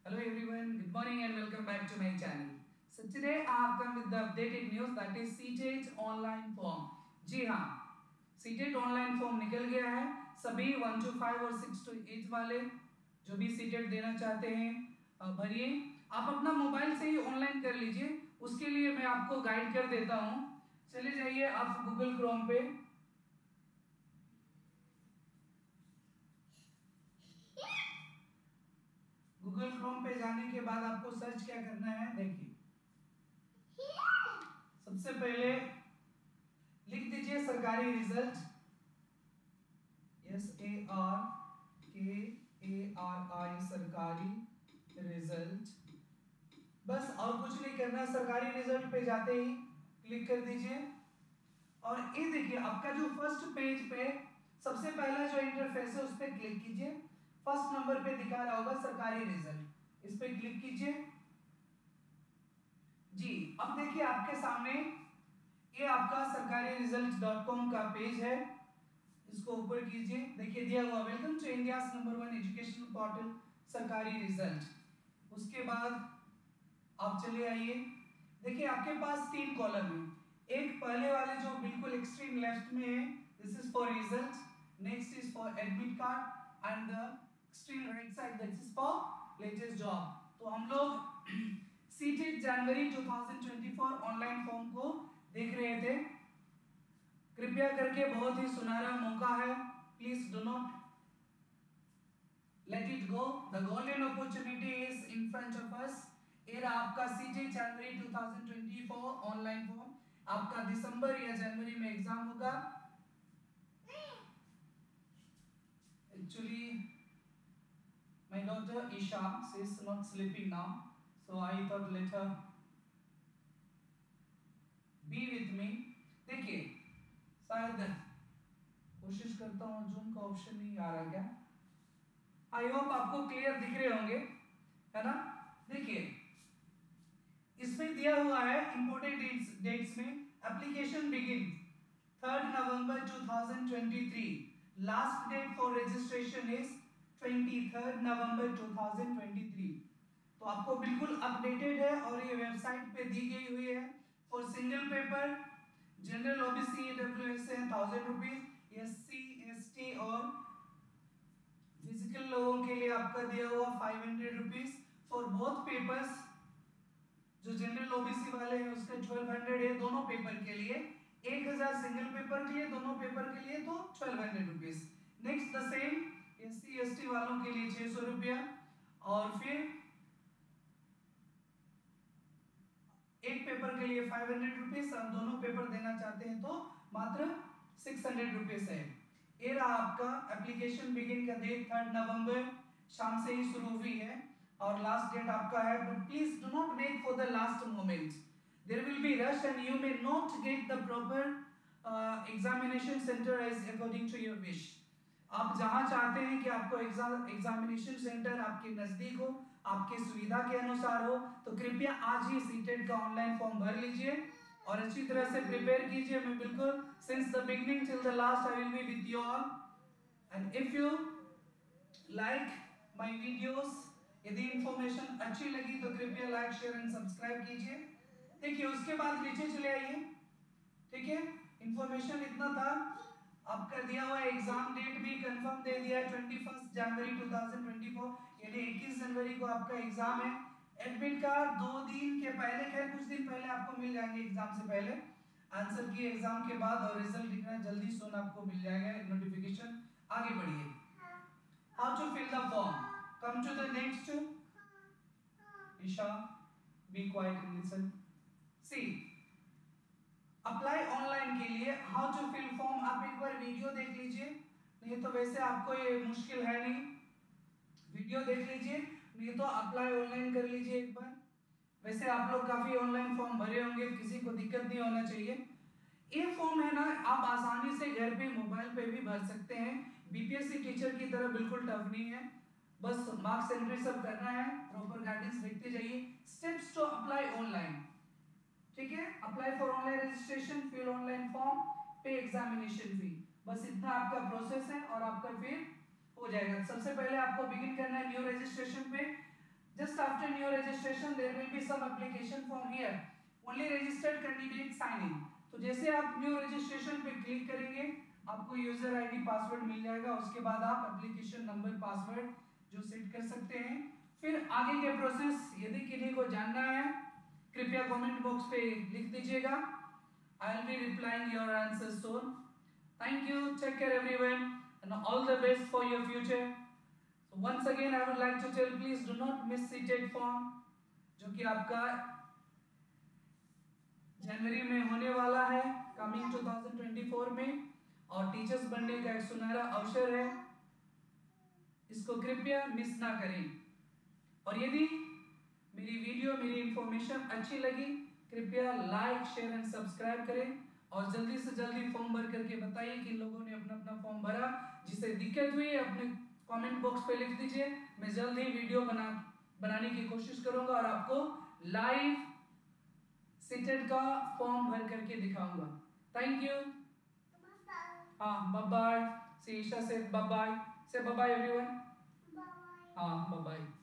Hello everyone, good morning and welcome back to my channel. So today I have come with the updated news that is CTET online form. जी हाँ, CTET online form निकल गया है. सभी 1 to 5 और 6 to 8 वाले जो भी CTET देना चाहते हैं भरिए. आप अपना मोबाइल से ही ऑनलाइन कर लीजिए. उसके लिए मैं आपको गाइड कर देता हूँ. चले जाइए आप गूगल क्रोम पे. गूगल क्रोम पे जाने के बाद आपको सर्च क्या करना है देखिए. सबसे पहले लिख दीजिए सरकारी रिजल्ट. SARKARI सरकारी रिजल्ट. बस और कुछ नहीं करना. सरकारी रिजल्ट पे जाते ही क्लिक कर दीजिए और ये देखिए आपका जो फर्स्ट पेज पे सबसे पहला जो इंटरफेस है उस पे क्लिक कीजिए. फर्स्ट नंबर पे दिखा रहा होगा सरकारी रिजल्ट, इस पे क्लिक कीजिए जी. अब देखिए आपके सामने ये आपका सरकारी रिजल्ट.com का पेज है. इसको ऊपर कीजिए. देखिए दिया हुआ welcome to India number 1 educational portal Sarkari result. उसके बाद आप चले आइए. देखिए आपके पास 3 कॉलम है. एक पहले वाले जो बिल्कुल एक्सट्रीम लेफ्ट में है, this is for result. Next is for admit card and the extreme right side that is for latest job. तो हम लोग सीटेट जनवरी 2024 ऑनलाइन फॉर्म को देख रहे थे. कृपया करके बहुत ही सुनहरा मौका है. Please do not let it go. The golden opportunity is in front of us. ये रहा आपका सीटेट जनवरी 2024 ऑनलाइन फॉर्म. आपका दिसंबर या जनवरी में एग्जाम होगा. Actually my daughter Isha, she is not sleeping now, so I thought let her be with me. देखिए शायद कोशिश करता हूँ. जूम का ऑप्शन नहीं आ रहा क्या? आई होप आपको क्लियर दिख रहे होंगे, है ना? देखिए इसमें दिया हुआ है इंपोर्टेंट डेट्स में. Application begin 3rd November 2023. Last date for registration is 23rd November 2023. तो आपको बिल्कुल अपडेटेड है और ये वेबसाइट पे दी गई हुई है. For single paper general OBC EWS है 1000 रुपीज. एससी एसटी और फिजिकल लोगों के लिए आपका दिया हुआ 500 रुपीज. फॉर बोथ पेपर्स जो जनरल ओबीसी वाले हैं उसका 1200 है दोनों पेपर के लिए. 1000 सिंगल पेपर के लिए, दोनों पेपर के लिए तो 1200 rupees. Next the same SC ST वालों के लिए 600 रुपया. और फिर एक पेपर के लिए 500 रुपीज. आप दोनों पेपर देना चाहते हैं तो मात्र 600 रुपीज है. ये रहा आपका एप्लीकेशन बिगिन का डेट 3rd नवंबर शाम से ही शुरू हुई है और लास्ट डेट आपका है. But please do not wait for the last moment. There will be rush and you may not get the proper examination centre as according to your wish. आप जहां चाहते हैं कि आपको एग्जामिनेशन सेंटर आपके नजदीक हो, आपके सुविधा के अनुसार हो, तो कृपया आज ही सीटेट का ऑनलाइन फॉर्म भर लीजिए और अच्छी तरह से प्रिपेयर कीजिए. मैं बिल्कुल since the beginning till the last I will be with you all. And if you like my videos, यदि इंफॉर्मेशन अच्छी लगी तो कृपया लाइक शेयर एंड सब्सक्राइब कीजिए. देखिए उसके बाद नीचे चले आइए. ठीक है, इंफॉर्मेशन इतना था. आपका दिया हुआ एग्जाम डेट भी कंफर्म दे दिया है 21 जनवरी 2024, यानी 21 जनवरी को आपका एग्जाम है. एडमिट कार्ड 2 दिन के पहले, खैर कुछ दिन पहले आपको मिल जाएंगे एग्जाम से पहले. आंसर की एग्जाम के बाद और रिजल्ट दिखना जल्दी सोन आपको मिल जाएगा नोटिफिकेशन. आगे बढ़िए. How to fill the form. Come to the next. Isha be quiet and listen. See apply online के लिए हाउ टू फिल फॉर्म. आप एक बार वीडियो देख लीजिए. नहीं तो वैसे आपको ये मुश्किल है नहीं. वीडियो देख लीजिए, नहीं तो अप्लाई ऑनलाइन कर लीजिए एक बार. वैसे आप लोग काफी ऑनलाइन फॉर्म भरे होंगे, किसी को दिक्कत नहीं होना चाहिए. ये फॉर्म है ना, आप आसानी से घर पे मोबाइल पे भी भर सकते हैं. बीपीएससी टीचर की तरह बिल्कुल टफ नहीं है. बस मार्क्स एंट्री सब करना है, प्रॉपर गाइडेंस देखते जाइए. Steps to apply online. ठीक है, apply for online registration, fill online form, pay examination fee. बस इतना आपका प्रोसेस है और आपका फिर हो जाएगा. सबसे पहले आपको बिगिन करना है न्यू रजिस्ट्रेशन पे. Just after new registration there will be some application form here. Only registered candidate sign in. तो जैसे आप न्यू रजिस्ट्रेशन पे क्लिक करेंगे आपको यूजर आईडी पासवर्ड मिल जाएगा। उसके बाद आप एप्लीकेशन नंबर पासवर्ड जो सेट कर सकते हैं। फिर आगे के प्रोसेस यदि किसी को जानना है कृपया कमेंट बॉक्स पे लिख दीजिएगा। I will be replying your answers soon. Thank you. Take care everyone and all the best for your future. So once again I would like to tell, please do not miss CTET form जो कि आपका जनवरी में होने वाला है coming 2024 में, और teachers बनने का एक सुनहरा अवसर है, इसको कृपया मिस ना करें। और यदि मेरी वीडियो मेरी इंफॉर्मेशन अच्छी लगी कृपया लाइक शेयर एंड सब्सक्राइब करें और जल्दी से जल्दी फॉर्म भर करके बताइए कि लोगों ने अपना अपना फॉर्म भरा। जिसे दिक्कत हुई अपने कमेंट बॉक्स पे लिख दीजिए, मैं जल्द ही वीडियो बनाने की कोशिश करूंगा और आपको लाइव सीटेट का फॉर्म भर करके दिखाऊंगा। Thank you. हाँ बाय बाय। ईशा से बाय बाय। से बाय बाय एवरीवन। हाँ बाय बाय।